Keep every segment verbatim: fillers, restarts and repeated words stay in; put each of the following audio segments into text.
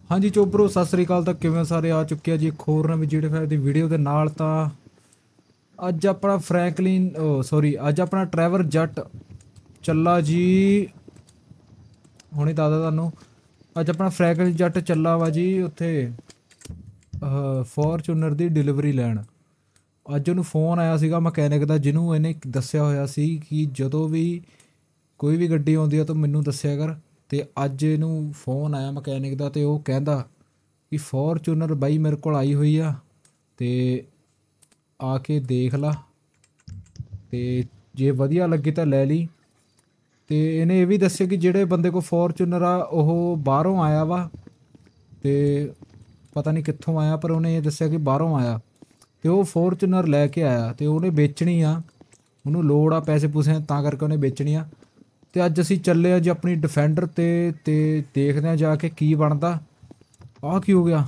हाँ जी चोबरो सत श्री अकाल। तक किवें सारे आ चुके हैं जी एक होर नवीं जी डी फाइव की वीडियो के नाल। तां अज अपना फ्रैंकलिन ओ सॉरी अज अपना ट्रैवर जट चला जी। हुणे दादा तुहानूं अज अपना फ्रैंकलिन जट चला वा जी उत्थे फॉर्चूनर की डिलीवरी लैण। अज ਉਹਨੂੰ फ़ोन आया ਸੀਗਾ ਮਕੈਨਿਕ ਦਾ, ਜਿਹਨੂੰ ਇਹਨੇ ਦੱਸਿਆ ਹੋਇਆ ਸੀ ਕਿ ਜਦੋਂ ਵੀ ਕੋਈ ਵੀ ਗੱਡੀ ਆਉਂਦੀ ਆ ਤਾਂ ਮੈਨੂੰ ਦੱਸਿਆ ਕਰ। ਤੇ ਅੱਜ ਇਹਨੂੰ फ़ोन ਆਇਆ ਮਕੈਨਿਕ ਦਾ ਤੇ ਉਹ ਕਹਿੰਦਾ ਕਿ ਫੋਰਚੂਨਰ ਬਾਈ ਮੇਰੇ ਕੋਲ ਆਈ ਹੋਈ ਆ ਤੇ ਆ ਕੇ ਦੇਖ ਲਾ ਤੇ ਜੇ ਵਧੀਆ ਲੱਗੀ ਤਾਂ ਲੈ ਲਈ। ਤੇ ਇਹਨੇ ਇਹ ਵੀ ਦੱਸਿਆ ਕਿ ਜਿਹੜੇ ਬੰਦੇ ਕੋਲ ਫੋਰਚੂਨਰ ਆ ਉਹ ਬਾਹਰੋਂ ਆਇਆ ਵਾ ਤੇ ਪਤਾ ਨਹੀਂ ਕਿੱਥੋਂ ਆਇਆ, ਪਰ ਉਹਨੇ ਇਹ ਦੱਸਿਆ ਕਿ ਬਾਹਰੋਂ ਆਇਆ ਤੇ ਉਹ ਫੋਰਚੂਨਰ ਲੈ ਕੇ ਆਇਆ ਤੇ ਉਹਨੇ ਵੇਚਣੀ ਆ, ਉਹਨੂੰ ਲੋੜ ਆ ਪੈਸੇ ਪੂਸੇ ਤਾਂ ਕਰਕੇ ਉਹਨੇ ਵੇਚਣੀ ਆ। ਤੇ ਅੱਜ ਅਸੀਂ ਚੱਲੇ ਆ ਜੀ ਆਪਣੀ ਡਿਫੈਂਡਰ ਤੇ ਤੇ ਦੇਖਦੇ ਆ ਜਾ ਕੇ ਕੀ ਬਣਦਾ। ਆਹ ਕੀ ਹੋ ਗਿਆ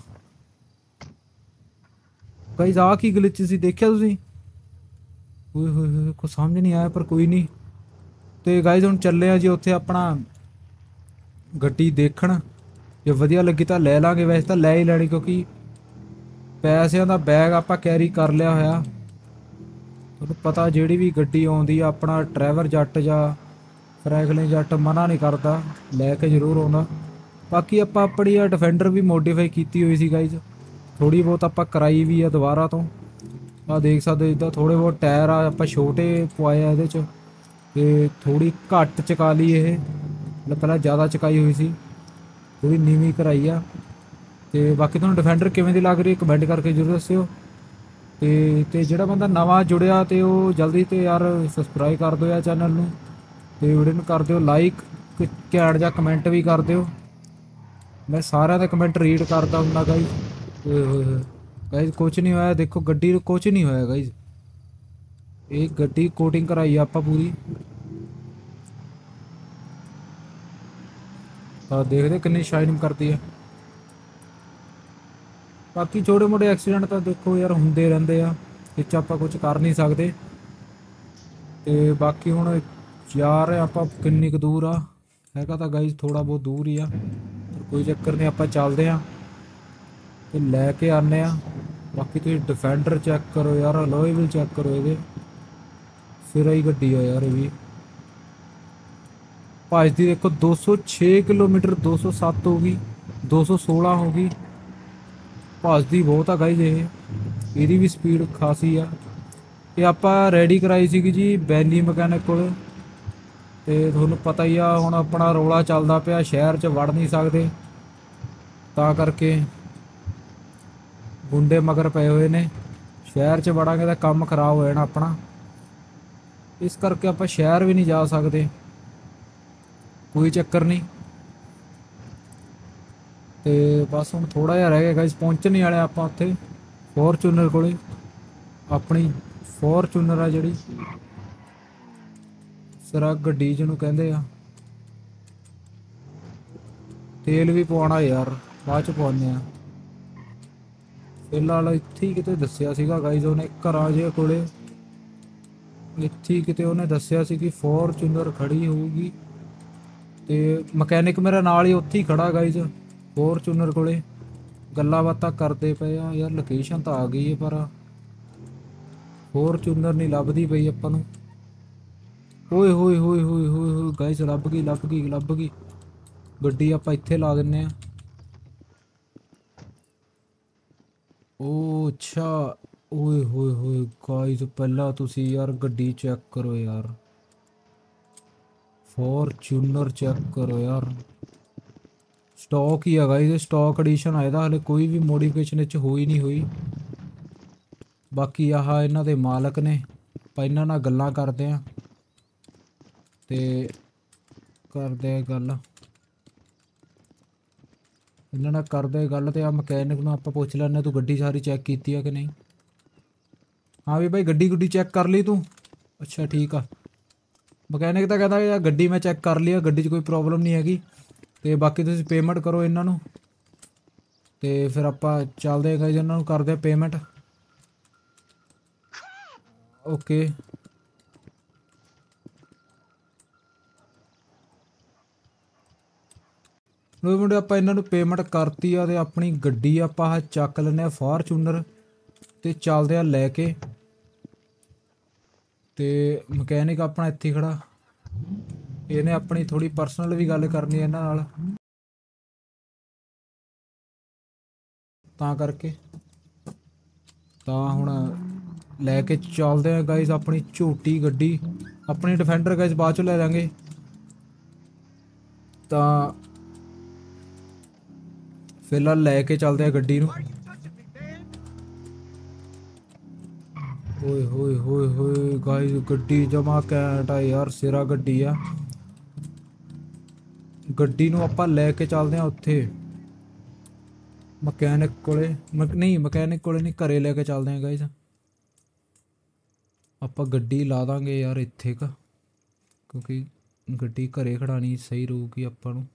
ਗਾਈਜ਼, ਆਹ ਕੀ ਗਲਿਚ ਸੀ ਦੇਖਿਆ ਤੁਸੀਂ? ਓਏ ਹੋਏ ਹੋਏ ਕੁਛ ਸਮਝ ਨਹੀਂ ਆਇਆ ਪਰ ਕੋਈ ਨਹੀਂ। ਤੇ ਗਾਈਜ਼ ਹੁਣ ਚੱਲੇ ਆ ਜੀ ਉੱਥੇ ਆਪਣਾ ਗੱਡੀ ਦੇਖਣ, ਜੇ ਵਧੀਆ ਲੱਗੀ ਤਾਂ ਲੈ ਲਾਂਗੇ। ਵੈਸੇ ਤਾਂ ਲੈ ਹੀ ਲੈਣੀ ਕਿਉਂਕਿ ਪੈਸਿਆਂ ਦਾ ਬੈਗ ਆਪਾਂ ਕੈਰੀ ਕਰ ਲਿਆ ਹੋਇਆ। ਤੁਹਾਨੂੰ ਪਤਾ ਜਿਹੜੀ ਵੀ ਗੱਡੀ ਆਉਂਦੀ ਆ ਆਪਣਾ ਟਰੈਵਰ ਜੱਟ ਜਾਂ ਫਰੈਂਕਲਿਨ ਜੱਟ ਮਨਾ ਨਹੀਂ ਕਰਦਾ, ਲੈ ਕੇ ਜ਼ਰੂਰ ਆਉਂਦਾ। ਬਾਕੀ ਆਪਾਂ ਆਪਣੀ ਆ ਡਿਫੈਂਡਰ ਵੀ ਮੋਡੀਫਾਈ ਕੀਤੀ ਹੋਈ ਸੀ ਗਾਈਜ਼, ਥੋੜ੍ਹੀ ਬਹੁਤ ਆਪਾਂ ਕਰਾਈ ਵੀ ਆ ਦੁਬਾਰਾ ਤੋਂ। ਆਹ ਦੇਖ ਸਕਦੇ ਜਿੱਦਾਂ ਥੋੜ੍ਹੇ ਬਹੁਤ ਟਾਇਰ ਆ ਆਪਾਂ ਛੋਟੇ ਪਵਾਏ ਆ ਇਹਦੇ 'ਚ ਤੇ ਥੋੜ੍ਹੀ ਘੱਟ ਚਕਾ ਲਈ ਇਹ, ਪਹਿਲਾਂ ਜ਼ਿਆਦਾ ਚਕਾਈ ਹੋਈ ਸੀ, ਥੋੜ੍ਹੀ ਨੀਵੀਂ ਕਰਾਈ ਆ। ਤੇ ਬਾਕੀ ਤੁਹਾਨੂੰ ਡਿਫੈਂਡਰ ਕਿਵੇਂ ਦੀ ਲੱਗ ਰਹੀ ਕਮੈਂਟ ਕਰਕੇ ਜ਼ਰੂਰ ਦੱਸਿਓ। ਤੇ ਤੇ ਜਿਹੜਾ ਬੰਦਾ ਨਵਾਂ ਜੁੜਿਆ ਤੇ ਉਹ ਜਲਦੀ ਤੇ ਯਾਰ ਸਬਸਕ੍ਰਾਈਬ ਕਰ ਦਿਓ ਯਾਰ ਚੈਨਲ ਨੂੰ, ਤੇ ਵੀਡੀਓ ਨੂੰ ਕਰ ਦਿਓ ਲਾਈਕ, ਘੈਂਟ ਜਿਹਾ ਕਮੈਂਟ ਵੀ ਕਰ ਦਿਓ। ਮੈਂ ਸਾਰਿਆਂ ਦਾ ਕਮੈਂਟ ਰੀਡ ਕਰਦਾ ਹੁੰਦਾ ਗਾਈਜ਼। ਓਏ ਹੋਏ ਹੋਏ ਗਾਈਜ਼ ਕੁਛ ਨਹੀਂ ਹੋਇਆ, ਦੇਖੋ ਗੱਡੀ ਨੂੰ ਕੁਛ ਨਹੀਂ ਹੋਇਆ ਗਾਈਜ਼। ਇਹ ਗੱਡੀ ਕੋਟਿੰਗ ਕਰਾਈ ਆ ਆਪਾਂ ਪੂਰੀ, ਤਾਂ ਦੇਖਦੇ ਕਿੰਨੀ ਸ਼ਾਈਨਿੰਗ ਕਰਦੀ ਆ। ਬਾਕੀ ਛੋਟੇ ਮੋਟੇ ਐਕਸੀਡੈਂਟ ਤਾਂ ਦੇਖੋ ਯਾਰ ਹੁੰਦੇ ਰਹਿੰਦੇ ਆ, ਇਹ 'ਚ ਆਪਾਂ ਕੁਝ ਕਰ ਨਹੀਂ ਸਕਦੇ। ਤੇ ਬਾਕੀ ਹੁਣ ਜਾ ਰਹੇ ਆਪਾਂ ਕਿੰਨੀ ਕੁ ਦੂਰ ਆ, ਹੈਗਾ ਤਾਂ ਗਾਈਜ਼ ਥੋੜ੍ਹਾ ਬਹੁਤ ਦੂਰ ਹੀ ਆ, ਪਰ ਕੋਈ ਚੱਕਰ ਨਹੀਂ ਆਪਾਂ ਚੱਲਦੇ ਹਾਂ ਤੇ ਲੈ ਕੇ ਆਉਂਦੇ ਹਾਂ। ਬਾਕੀ ਤੁਸੀਂ ਡਿਫੈਂਡਰ ਚੈੱਕ ਕਰੋ ਯਾਰ, ਅਲੋਏ ਵੀਲ ਚੈੱਕ ਕਰੋ ਇਹਦੇ, ਫਿਰ ਆਈ ਗੱਡੀ ਆ ਯਾਰ। ਇਹ ਵੀ ਭੱਜਦੀ ਦੇਖੋ ਦੋ ਸੌ ਛੇ ਕਿਲੋਮੀਟਰ, ਦੋ ਸੌ ਸੱਤ ਹੋ ਗਈ, ਦੋ ਸੌ ਸੋਲ੍ਹਾਂ ਹੋ ਗਈ, ਭੱਜਦੀ ਬਹੁਤ ਆ ਗਾਈਜ਼ ਇਹ, ਇਹਦੀ ਵੀ ਸਪੀਡ ਖਾਸੀ ਆ। ਇਹ ਆਪਾਂ ਰੈਡੀ ਕਰਾਈ ਸੀਗੀ ਜੀ ਬੈਲੀ ਮਕੈਨਿਕ ਕੋਲ, ਤੇ ਤੁਹਾਨੂੰ ਪਤਾ ਹੀ ਆ ਹੁਣ ਆਪਣਾ ਰੌਲਾ ਚੱਲਦਾ ਪਿਆ, ਸ਼ਹਿਰ 'ਚ ਵੜ ਨਹੀਂ ਸਕਦੇ ਤਾਂ ਕਰਕੇ ਗੁੰਡੇ ਮਗਰ ਪਏ ਹੋਏ ਨੇ। ਸ਼ਹਿਰ 'ਚ ਵੜਾਂਗੇ ਤਾਂ ਕੰਮ ਖਰਾਬ ਹੋ ਜਾਣਾ ਆਪਣਾ, ਇਸ ਕਰਕੇ ਆਪਾਂ ਸ਼ਹਿਰ ਵੀ ਨਹੀਂ ਜਾ ਸਕਦੇ। ਕੋਈ ਚੱਕਰ ਨਹੀਂ, ਤੇ ਬਸ ਹੁਣ ਥੋੜ੍ਹਾ ਜਿਹਾ ਰਹਿ ਗਿਆ ਗਾਈਜ਼, ਪਹੁੰਚਣ ਹੀ ਵਾਲੇ ਆਪਾਂ ਉੱਥੇ ਫੋਰਚੂਨਰ ਕੋਲੇ। ਆਪਣੀ ਫੋਰਚੂਨਰ ਆ ਜਿਹੜੀ ਸਰਾ ਗੱਡੀ ਜਿਹਨੂੰ ਕਹਿੰਦੇ ਆ। ਤੇਲ ਵੀ ਪਵਾਉਣਾ ਯਾਰ, ਬਾਅਦ 'ਚ ਪਵਾਉਂਦੇ ਆ। ਫਿਲਹਾਲ ਇੱਥੇ ਹੀ ਕਿਤੇ ਦੱਸਿਆ ਸੀਗਾ ਗਾਈਜ਼ ਉਹਨੇ ਘਰਾਂ ਜਿਹੇ ਕੋਲੇ, ਇੱਥੇ ਹੀ ਕਿਤੇ ਉਹਨੇ ਦੱਸਿਆ ਸੀ ਕਿ ਫੋਰਚੂਨਰ ਖੜੀ ਹੋਊਗੀ। ਤੇ ਮਕੈਨਿਕ ਮੇਰਾ ਨਾਲ ਹੀ ਉੱਥੇ ਹੀ ਖੜਾ ਗਾਈਜ਼ ਫੋਰਚੂਨਰ ਕੋਲੇ, ਗੱਲਾਂ ਬਾਤਾਂ ਕਰਦੇ ਪਏ ਆ ਯਾਰ। ਲੋਕੇਸ਼ਨ ਤਾਂ ਆ ਗਈ ਹੈ ਪਰ ਫੋਰਚੂਨਰ ਨਹੀਂ ਲੱਭਦੀ ਪਈ ਆਪਾਂ ਨੂੰ। ਓਏ ਹੋਏ ਹੋਏ ਹੋਏ ਹੋਏ ਹੋਏ ਗਾਈਜ਼ ਲੱਭ ਗਈ ਲੱਭ ਗਈ ਲੱਭ ਗਈ ਗੱਡੀ, ਆਪਾਂ ਇੱਥੇ ਲਾ ਦਿੰਦੇ ਹਾਂ। ਓ ਅੱਛਾ, ਓਏ ਹੋਏ ਹੋਏ ਗਾਈਜ਼ ਪਹਿਲਾਂ ਤੁਸੀਂ ਯਾਰ ਗੱਡੀ ਚੈੱਕ ਕਰੋ ਯਾਰ, ਫੋਰਚੂਨਰ ਚੈੱਕ ਕਰੋ ਯਾਰ। ਸਟਾਕ ਹੀ ਹੈਗਾ ਇਹ, ਸਟਾਕ ਐਡੀਸ਼ਨ ਆਇਆ ਦਾ, ਹਲੇ ਕੋਈ ਵੀ ਮੋਡੀਫਿਕੇਸ਼ਨ ਇਹ 'ਚ ਹੋਈ ਨਹੀਂ ਹੋਈ। ਬਾਕੀ ਆਹ ਇਹਨਾਂ ਦੇ ਮਾਲਕ ਨੇ, ਆਪਾਂ ਇਹਨਾਂ ਨਾਲ ਗੱਲਾਂ ਕਰਦੇ ਹਾਂ ਤੇ ਕਰਦੇ ਆ ਗੱਲ, ਇਹਨਾਂ ਨਾਲ ਕਰਦੇ ਗੱਲ। ਤੇ ਆ ਮਕੈਨਿਕ ਨੂੰ ਆਪਾਂ ਪੁੱਛ ਲੈਂਦੇ ਤੂੰ ਗੱਡੀ ਸਾਰੀ ਚੈੱਕ ਕੀਤੀ ਆ ਕਿ ਨਹੀਂ। ਹਾਂ ਵੀ ਭਾਈ ਗੱਡੀ ਗੁੱਡੀ ਚੈੱਕ ਕਰ ਲਈ ਤੂੰ? ਅੱਛਾ ਠੀਕ ਆ। ਮਕੈਨਿਕ ਤਾਂ ਕਹਿੰਦਾ ਯਾਰ ਗੱਡੀ ਮੈਂ ਚੈੱਕ ਕਰ ਲਈ ਆ, ਗੱਡੀ 'ਚ ਕੋਈ ਪ੍ਰੋਬਲਮ ਨਹੀਂ ਹੈਗੀ, ਤੇ ਬਾਕੀ ਤੁਸੀਂ ਪੇਮੈਂਟ ਕਰੋ ਇਹਨਾਂ ਨੂੰ ਤੇ ਫਿਰ ਆਪਾਂ ਚੱਲਦੇ ਗਏ ਇਹਨਾਂ ਨੂੰ ਕਰਦੇ ਪੇਮੈਂਟ। ਓਕੇ ਲੋ ਮੁੰਡੇ ਆਪਾਂ ਇਹਨਾਂ ਨੂੰ ਪੇਮੈਂਟ ਕਰਤੀ ਆ ਤੇ ਆਪਣੀ ਗੱਡੀ ਆਪਾਂ ਆਹ ਚੱਕ ਲੈਂਦੇ ਆ ਫਾਰਚੂਨਰ ਤੇ ਚੱਲਦੇ ਆ ਲੈ ਕੇ। ਤੇ ਮਕੈਨਿਕ ਆਪਣਾ ਇੱਥੇ ਹੀ ਖੜਾ, ਇਹਨੇ ਆਪਣੀ ਥੋੜੀ ਪਰਸਨਲ ਵੀ ਗੱਲ ਕਰਨੀ ਹੈ ਇਹਨਾਂ ਨਾਲ, ਤਾਂ ਕਰਕੇ ਤਾਂ ਹੁਣ ਲੈ ਕੇ ਚੱਲਦੇ ਆ ਗਾਈਜ਼ ਆਪਣੀ ਝੋਟੀ ਗੱਡੀ। ਆਪਣੀ ਡਿਫੈਂਡਰ ਗਾਈਜ਼ ਬਾਅਦ ਚੋਂ ਲੈ ਲਾਂਗੇ। ਤਾਂ ਫਿਲਹਾਲ ਲੈ ਕੇ ਚੱਲਦੇ ਆ ਗੱਡੀ ਨੂੰ। ਓਏ ਹੋਏ ਹੋਏ ਹੋਏ ਗਾਈਜ਼ ਗੱਡੀ ਜਮਾ ਘੈਂਟ ਆ ਯਾਰ, ਸਿਰਾ ਗੱਡੀ ਆ। ਗੱਡੀ ਨੂੰ ਆਪਾਂ ਲੈ ਕੇ ਚੱਲਦੇ ਆ ਉੱਥੇ ਮਕੈਨਿਕ ਕੋਲੇ, ਨਹੀਂ ਮਕੈਨਿਕ ਕੋਲੇ ਨਹੀਂ, ਘਰੇ ਲੈ ਕੇ ਚੱਲਦੇ ਆ ਗਾਈਜ਼। ਆਪਾਂ ਗੱਡੀ ਲਾ ਦਾਂਗੇ ਯਾਰ ਇੱਥੇ ਕ, ਕਿਉਂਕਿ ਗੱਡੀ ਘਰੇ ਖੜਾਣੀ ਸਹੀ ਰਹੂਗੀ ਆਪਾਂ ਨੂੰ।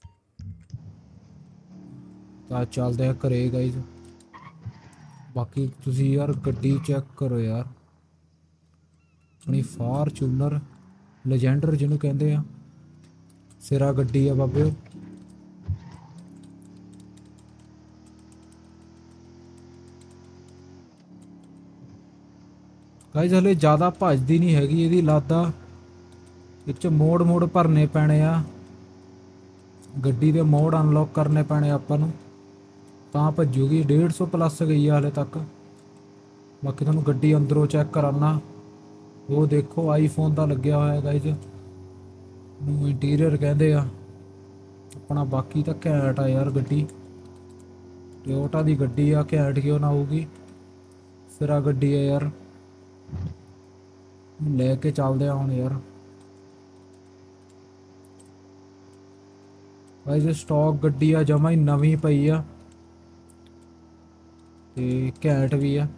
ਤਾਂ ਚੱਲਦੇ ਆ ਘਰੇ ਗਾਈਜ਼। ਬਾਕੀ ਤੁਸੀਂ ਯਾਰ ਗੱਡੀ ਚੈੱਕ ਕਰੋ ਯਾਰ, ਆਪਣੀ ਫਾਰਚੂਨਰ ਲੈਜੈਂਡਰ ਜਿਹਨੂੰ ਕਹਿੰਦੇ ਆ, ਸਿਰਾ ਗੱਡੀ ਆ ਬਾਬੇ। ਗਾਈਜ਼ ਹਲੇ ਜ਼ਿਆਦਾ ਭੱਜਦੀ ਨਹੀਂ ਹੈਗੀ ਇਹਦੀ ਲਾਦਾ, ਇਹ 'ਚ ਮੋੜ ਮੋੜ ਭਰਨੇ ਪੈਣੇ ਆ, ਗੱਡੀ ਦੇ ਮੋੜ ਅਨਲੌਕ ਕਰਨੇ ਪੈਣੇ ਆਪਾਂ ਨੂੰ, ਤਾਂ ਭੱਜੂਗੀ। ਡੇਢ ਸੌ ਪਲੱਸ ਗਈ ਆ ਹਲੇ ਤੱਕ। ਬਾਕੀ ਤੁਹਾਨੂੰ ਗੱਡੀ ਅੰਦਰੋਂ ਚੈੱਕ ਕਰਾਨਾ, ਉਹ ਦੇਖੋ ਆਈਫੋਨ ਦਾ ਲੱਗਿਆ ਹੋਇਆ ਗਾਈਜ਼, ਨੂੰ ਇੰਟੀਰੀਅਰ ਕਹਿੰਦੇ ਆ ਆਪਣਾ। ਬਾਕੀ ਤਾਂ ਘੈਂਟ ਆ ਯਾਰ ਗੱਡੀ, ਟੋਯੋਟਾ ਦੀ ਗੱਡੀ ਆ, ਘੈਂਟ ਕਿਉਂ ਨਾ ਹੋਊਗੀ, ਸਿਰਾ ਗੱਡੀ ਆ ਯਾਰ। ਲੈ ਕੇ ਚੱਲਦੇ ਆ ਹੁਣ ਯਾਰ ਗਾਈਜ਼। ਸਟਾਕ ਗੱਡੀ ਆ, ਜਮਾ ਹੀ ਨਵੀਂ ਪਈ ਆ ਤੇ ਘੈਂਟ ਵੀ ਆ।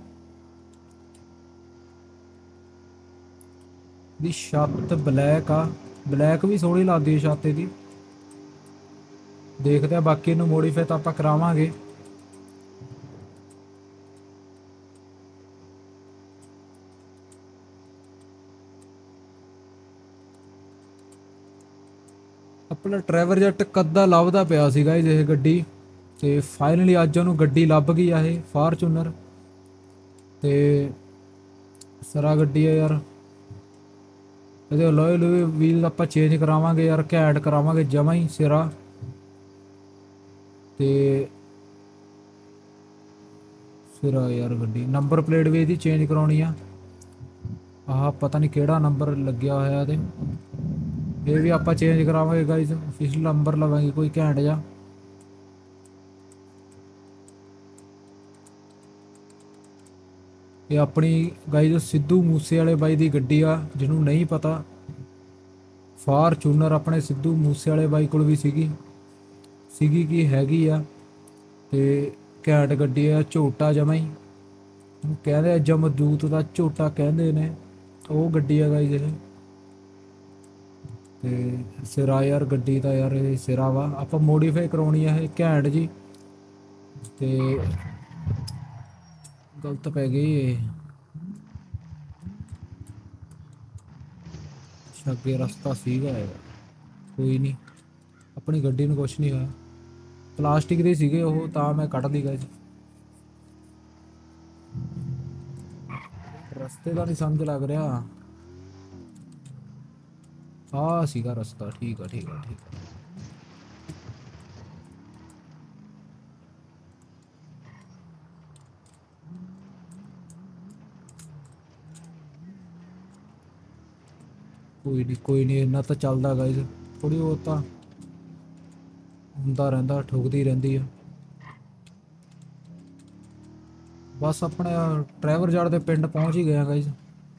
ਦੀ ਛੱਤ ਬਲੈਕ ਆ, ਬਲੈਕ ਵੀ ਸੋਹਣੀ ਲੱਗਦੀ ਹੈ ਛੱਤ ਇਹਦੀ। ਦੇਖਦੇ ਆ ਬਾਕੀ ਇਹਨੂੰ ਮੋਡੀਫਾਈ ਤਾਂ ਆਪਾਂ ਕਰਾਵਾਂਗੇ। ਆਪਣਾ ਟਰੈਵਰ ਜੈਟ ਕੱਦਾ ਲੱਭਦਾ ਪਿਆ ਸੀਗਾ ਇਹ ਗੱਡੀ, ਤੇ ਫਾਈਨਲੀ ਅੱਜ ਉਹਨੂੰ ਗੱਡੀ ਲੱਭ ਗਈ ਆ ਇਹ ਫਾਰਚੂਨਰ। ਤੇ ਸਰਾ ਗੱਡੀ ਆ ਯਾਰ, ਇਹਦੇ ਲੋਏ ਲੋਏ ਵੀਲ ਆਪਾਂ ਚੇਂਜ ਕਰਾਵਾਂਗੇ ਯਾਰ, ਘੈਂਟ ਕਰਾਵਾਂਗੇ ਜਮਾ ਹੀ ਸਿਰਾ। ਤੇ ਸਿਰਾ ਯਾਰ ਗੱਡੀ, ਨੰਬਰ ਪਲੇਟ ਵੀ ਇਹਦੀ ਚੇਂਜ ਕਰਾਉਣੀ ਆ। ਆਹ ਪਤਾ ਨਹੀਂ ਕਿਹੜਾ ਨੰਬਰ ਲੱਗਿਆ ਹੋਇਆ ਇਹਦੇ, ਇਹ ਵੀ ਆਪਾਂ ਚੇਂਜ ਕਰਾਵਾਂਗੇ ਗਾਈਜ਼। ऑफिशियल नंबर लवाएंगे कोई घैंट जा। ये अपनी गाइज सिद्धू मूसे वाले बाई की गड्डी आ, जिन्हों नहीं पता फारचूनर अपने सिद्धू मूसे वाले बाई कोल भी सीगी सीगी कि हैगी आ ते घैंट गड्डी आ। झोटा जमा ही कहते जमदूत का झोटा कहते ने, वो गड्डी आ गाइज ये। ते सिरा यार गड्डी का यार ये सिरा वा, आप मोडीफाई करवानी है घैंट जी। ते गलत पै गई अगे रस्ता सीगा यार, कोई नहीं अपनी गड्डी में कुछ नहीं होया। प्लास्टिक दे सीगे वो तां मैं कट दी गई, रस्ते का नहीं समझ लग रहा। हाँ सीगा रास्ता, ठीक है ठीक है ठीक है। कोई नहीं कोई नहीं, इन्ना तो चलता गाइज, थोड़ी बहुत तो होंदा रहिंदा, ठुकदी रहिंदी है। बस अपने ट्रैवर जाड़ के पिंड पहुंच ही गए गाइज।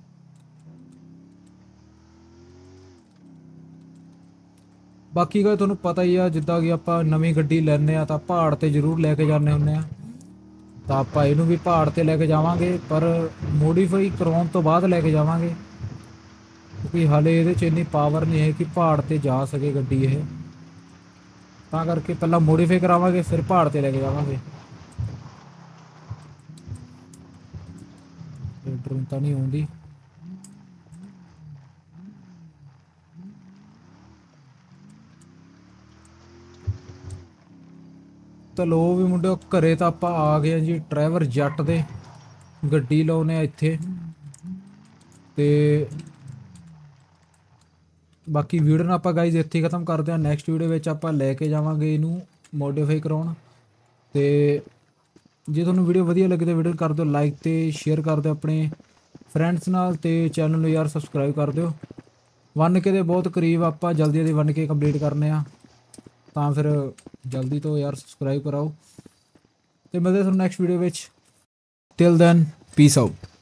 बाकी का तुहानूं पता ही है, जिद्दां कि आपां नवीं गड्डी लैने आ तां पहाड़ ते जरूर लैके जाने हुंदे आ, तां आपां इहनूं भी पहाड़ ते लैके जावांगे, पर मोडीफाई करवाउण तो बाद लैके जावांगे, क्योंकि हाले ये इन्नी पावर नहीं है कि पहाड़ ते जा सके गड्डी ये। तां करके पहला मोडीफाई करावांगे फिर पहाड़ ते लैके जावांगे। ड्रोन तो नहीं आउंदी, ਤਾਂ ਲੋ ਵੀ ਮੁੰਡਿਓ ਘਰੇ ਤਾਂ ਆਪਾਂ ਆ ਗਏ ਆ ਜੀ ਡਰਾਈਵਰ ਜੱਟ ਦੇ ਗੱਡੀ ਲਾਉਨੇ ਆ ਇੱਥੇ ਤੇ ਬਾਕੀ ਵੀਡੀਓ ਨੂੰ ਆਪਾਂ ਗਾਈਜ਼ ਇੱਥੇ ਖਤਮ ਕਰਦੇ ਹਾਂ। ਨੈਕਸਟ ਵੀਡੀਓ ਵਿੱਚ ਆਪਾਂ ਲੈ ਕੇ ਜਾਵਾਂਗੇ ਇਹਨੂੰ ਮੋਡੀਫਾਈ ਕਰਾਉਣ ਤੇ ਜੇ ਤੁਹਾਨੂੰ ਵੀਡੀਓ ਵਧੀਆ ਲੱਗੇ ਤਾਂ ਵੀਡੀਓ ਕਰ ਦਿਓ ਲਾਈਕ ਤੇ ਸ਼ੇਅਰ ਕਰ ਦਿਓ ਆਪਣੇ ਫਰੈਂਡਸ ਨਾਲ ਤੇ ਚੈਨਲ ਨੂੰ ਯਾਰ ਸਬਸਕ੍ਰਾਈਬ ਕਰ ਦਿਓ। ਵਨ ਕੇ ਦੇ ਬਹੁਤ ਕਰੀਬ ਆਪਾਂ ਜਲਦੀ ਜਲਦੀ ਵਨ ਕੇ ਕੰਪਲੀਟ ਕਰਨੇ ਆ ਤਾਂ ਫਿਰ ਜਲਦੀ ਤੋਂ ਯਾਰ ਸਬਸਕ੍ਰਾਈਬ ਕਰਾਓ ਤੇ ਮਿਲਦੇ ਤੁਹਾਨੂੰ ਨੈਕਸਟ ਵੀਡੀਓ ਵਿੱਚ। Till then peace out.